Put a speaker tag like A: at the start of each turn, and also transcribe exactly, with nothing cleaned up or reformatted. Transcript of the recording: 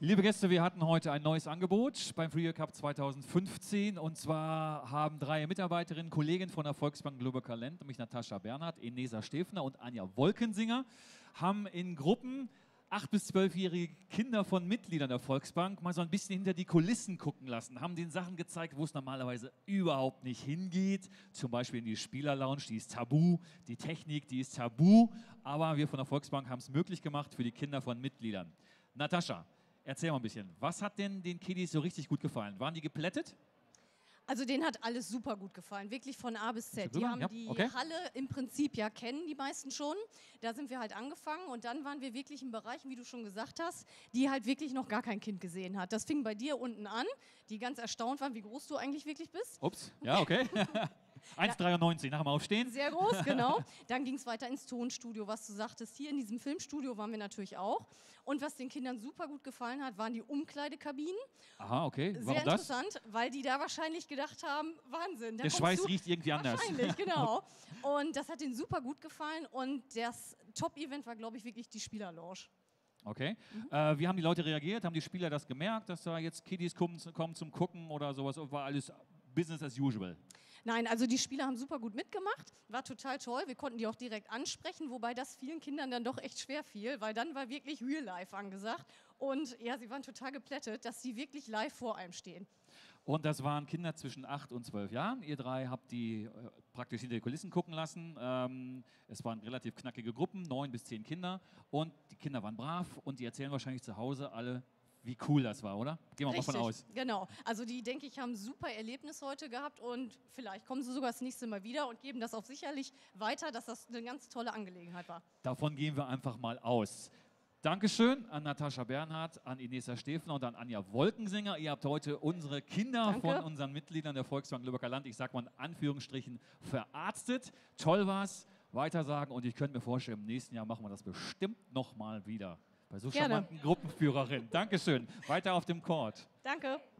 A: Liebe Gäste, wir hatten heute ein neues Angebot beim Free Year Cup zweitausendfünfzehn und zwar haben drei Mitarbeiterinnen, Kolleginnen von der Volksbank Global Talent, nämlich Natascha Bernhardt, Inesa Stefner und Anja Wolkensinger, haben in Gruppen acht- bis zwölfjährige Kinder von Mitgliedern der Volksbank mal so ein bisschen hinter die Kulissen gucken lassen, haben denen Sachen gezeigt, wo es normalerweise überhaupt nicht hingeht, zum Beispiel in die Spielerlounge, die ist tabu, die Technik, die ist tabu, aber wir von der Volksbank haben es möglich gemacht für die Kinder von Mitgliedern. Natascha, erzähl mal ein bisschen, was hat denn den Kiddies so richtig gut gefallen? Waren die geplättet?
B: Also denen hat alles super gut gefallen, wirklich von A bis Z. Die haben
A: ja,
B: die
A: okay.
B: Halle im Prinzip ja kennen, die meisten schon. Da sind wir halt angefangen und dann waren wir wirklich in Bereichen, wie du schon gesagt hast, die halt wirklich noch gar kein Kind gesehen hat. Das fing bei dir unten an, die ganz erstaunt waren, wie groß du eigentlich wirklich bist.
A: Ups, ja, okay. eins Komma dreiundneunzig nach dem Aufstehen.
B: Sehr groß, genau. Dann ging es weiter ins Tonstudio, was du sagtest. Hier in diesem Filmstudio waren wir natürlich auch. Und was den Kindern super gut gefallen hat, waren die Umkleidekabinen.
A: Aha, okay. Warum
B: Sehr
A: das?
B: interessant, weil die da wahrscheinlich gedacht haben, Wahnsinn. Da
A: Der
B: kommst
A: Schweiß
B: du
A: riecht irgendwie anders.
B: Wahrscheinlich, genau. Und das hat ihnen super gut gefallen. Und das Top-Event war, glaube ich, wirklich die Spielerlounge.
A: Okay. Mhm. Äh, wie haben die Leute reagiert? Haben die Spieler das gemerkt, dass da jetzt Kiddies kommen, kommen zum Gucken oder sowas? Oder war alles Business as usual?
B: Nein, also die Spieler haben super gut mitgemacht, war total toll. Wir konnten die auch direkt ansprechen, wobei das vielen Kindern dann doch echt schwer fiel, weil dann war wirklich Real Life angesagt. Und ja, sie waren total geplättet, dass sie wirklich live vor einem stehen.
A: Und das waren Kinder zwischen acht und zwölf Jahren. Ihr drei habt die äh, praktisch hinter die Kulissen gucken lassen. Ähm, es waren relativ knackige Gruppen, neun bis zehn Kinder. Und die Kinder waren brav und die erzählen wahrscheinlich zu Hause alle, wie cool das war, oder? Gehen wir
B: Richtig,
A: mal von aus.
B: Genau. Also die, denke ich, haben ein super Erlebnis heute gehabt und vielleicht kommen sie sogar das nächste Mal wieder und geben das auch sicherlich weiter, dass das eine ganz tolle Angelegenheit war.
A: Davon gehen wir einfach mal aus. Dankeschön an Natascha Bernhardt, an Inesa Stefner und an Anja Wolkensinger. Ihr habt heute unsere Kinder
B: Danke.
A: von unseren Mitgliedern der Volksbank Lübecker Land, ich sag mal in Anführungsstrichen, verarztet. Toll war's, weitersagen und ich könnte mir vorstellen, im nächsten Jahr machen wir das bestimmt nochmal wieder. Bei so
B: Gerne.
A: charmanten Gruppenführerin. Dankeschön. Weiter auf dem Court.
B: Danke.